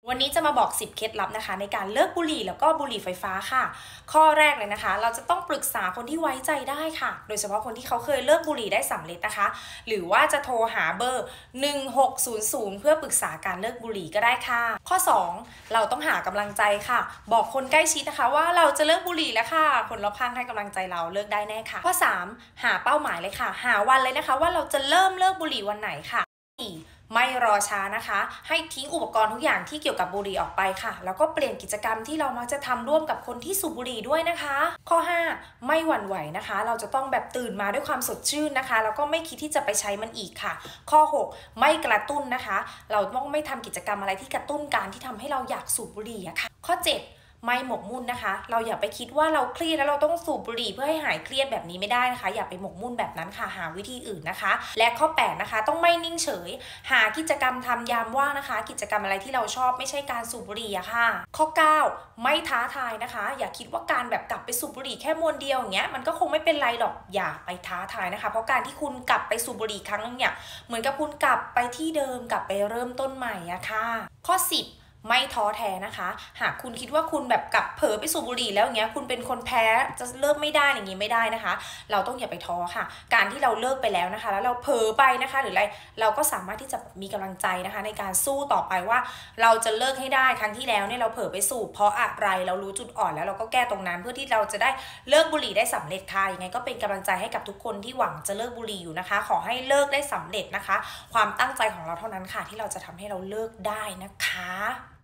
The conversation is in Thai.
วันนี้จะมาบอก10เคล็ดลับนะคะในการเลิกบุหรี่แล้วก็บุหรี่ไฟฟ้าค่ะข้อแรกเลยนะคะเราจะต้องปรึกษาคนที่ไว้ใจได้ค่ะโดยเฉพาะคนที่เขาเคยเลิกบุหรี่ได้สำเร็จนะคะหรือว่าจะโทรหาเบอร์1600เพื่อปรึกษาการเลิกบุหรี่ก็ได้ค่ะข้อ2เราต้องหากำลังใจค่ะบอกคนใกล้ชิดนะคะว่าเราจะเลิกบุหรี่แล้วค่ะคนรอบข้างให้กำลังใจเราเลิกได้แน่ค่ะข้อ3หาเป้าหมายเลยค่ะหาวันเลยนะคะว่าเราจะเริ่มเลิกบุหรี่วันไหนค่ะไม่รอช้านะคะให้ทิ้งอุปกรณ์ทุกอย่างที่เกี่ยวกับบุหรี่ออกไปค่ะแล้วก็เปลี่ยนกิจกรรมที่เรามักจะทำร่วมกับคนที่สูบบุหรี่ด้วยนะคะข้อ5ไม่หวั่นไหวนะคะเราจะต้องแบบตื่นมาด้วยความสดชื่นนะคะแล้วก็ไม่คิดที่จะไปใช้มันอีกค่ะข้อ6ไม่กระตุ้นนะคะเราต้องไม่ทำกิจกรรมอะไรที่กระตุ้นการที่ทำให้เราอยากสูบบุหรี่อะค่ะข้อ7ไม่หมกมุ่นนะคะเราอย่าไปคิดว่าเราเครียดแล้วเราต้องสูบบุหรี่เพื่อให้หายเครียดแบบนี้ไม่ได้นะคะอย่าไปหมกมุ่นแบบนั้นค่ะหาวิธีอื่นนะคะและข้อ8นะคะต้องไม่นิ่งเฉยหากิจกรรมทำยามว่างนะคะกิจกรรมอะไรที่เราชอบไม่ใช่การสูบบุหรี่อะค่ะข้อ9ไม่ท้าทายนะคะอย่าคิดว่าการแบบกลับไปสูบบุหรี่แค่มวนเดียวอย่างเงี้ยมันก็คงไม่เป็นไรหรอกอย่าไปท้าทายนะคะเพราะการที่คุณกลับไปสูบบุหรี่ครั้งนึงเนี่ยเหมือนกับคุณกลับไปที่เดิมกลับไปเริ่มต้นใหม่อะค่ะข้อ10ไม่ท้อแท้นะคะหากคุณคิดว่าคุณแบบกลับเผลอไปสูบบุหรี่แล้วอย่างเงี้ยคุณเป็นคนแพ้จะเลิกไม่ได้อย่างงี้ไม่ได้นะคะเราต้องอย่าไปท้อค่ะการที่เราเลิกไปแล้วนะคะแล้วเราเผลอไปนะคะหรืออะไรเราก็สามารถที่จะมีกำลังใจนะคะในการสู้ต่อไปว่าเราจะเลิกให้ได้ครั้งที่แล้วเนี่ยเราเผลอไปสูบเพราะอะไรเรารู้จุดอ่อนแล้วเราก็แก้ตรงนั้นเพื่อที่เราจะได้เลิกบุหรี่ได้สำเร็จค่ะยังไงก็เป็นกำลังใจให้กับทุกคนที่หวังจะเลิกบุหรี่อยู่นะคะขอให้เลิกได้สำเร็จนะคะความตั้งใจของเราเท่านั้นค่ะที่เราจะทำให้เราเลิกได้นะคะ